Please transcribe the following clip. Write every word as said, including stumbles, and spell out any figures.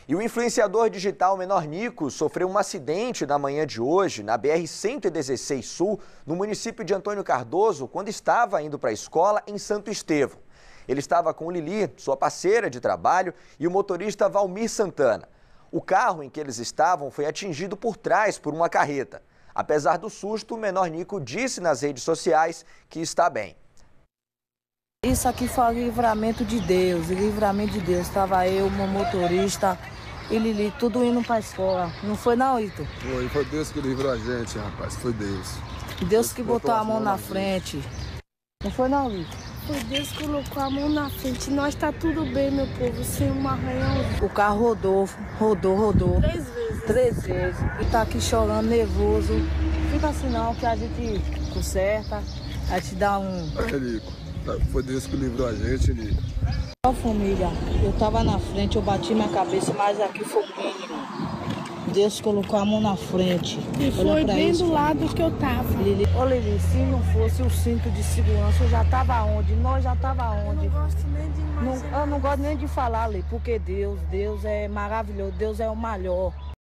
E o influenciador digital Menor Nico sofreu um acidente na manhã de hoje na B R cento e dezesseis Sul, no município de Antônio Cardoso, quando estava indo para a escola em Santo Estevão. Ele estava com Lili, sua parceira de trabalho, e o motorista Valmir Santana. O carro em que eles estavam foi atingido por trás por uma carreta. Apesar do susto, o Menor Nico disse nas redes sociais que está bem. Isso aqui foi o livramento de Deus, o livramento de Deus. Estava eu, meu motorista e Lili, tudo indo para a escola. Não foi não, Ito? Foi, foi Deus que livrou a gente, rapaz, foi Deus. Deus, Deus que botou a mão na frente. Não foi não, Lito? Foi Deus que colocou a mão na frente. Nós tá tudo bem, meu povo, sem um arranhão. O carro rodou, rodou, rodou. Três vezes. Três vezes. E tá aqui chorando, nervoso. Fica assim não, que a gente conserta, a gente dá um... É, Nico, foi Deus que livrou a gente, Nico. Ó, família, eu tava na frente, eu bati minha cabeça, mas aqui foi o mínimo. Deus colocou a mão na frente. E foi bem isso, do lado que eu tava. Lili, ô Lili, se não fosse o cinto de segurança, eu já tava onde? Nós já tava onde? Eu não gosto nem de mais. Não, eu não gosto nem de falar, Lili, porque Deus, Deus é maravilhoso, Deus é o maior.